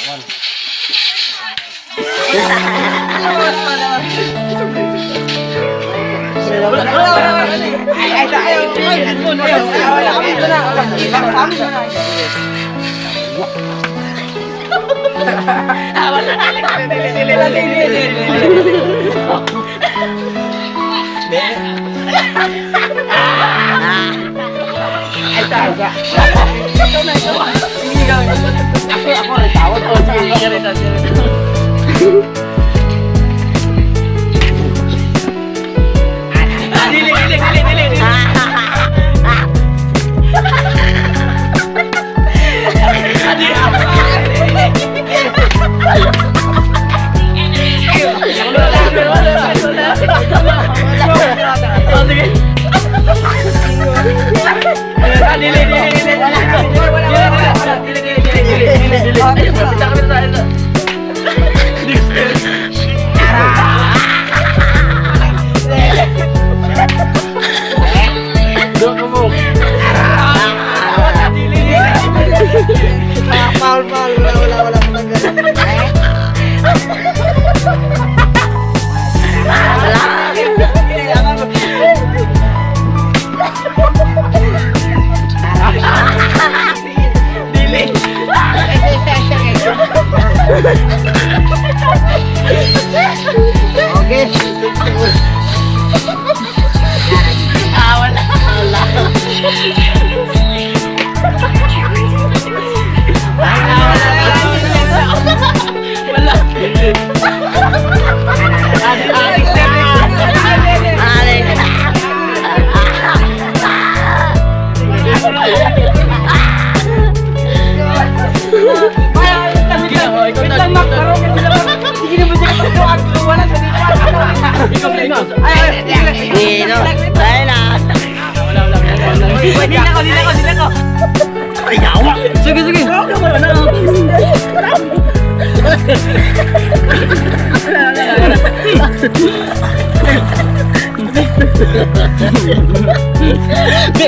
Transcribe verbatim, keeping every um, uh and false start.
One. Ako nagtawad ko sa ganito. Dili, dili, dili, dili, dili. Paul, Paul, wala, wala, wala Dili. Okay. Ah, wala, wala. Dino, dahil na. Wala, wala, wala. Hindi na ko, hindi na ko, hindi na ko. Ay, yawa. Sige, sige. Wala, wala, wala. Wala, wala, wala.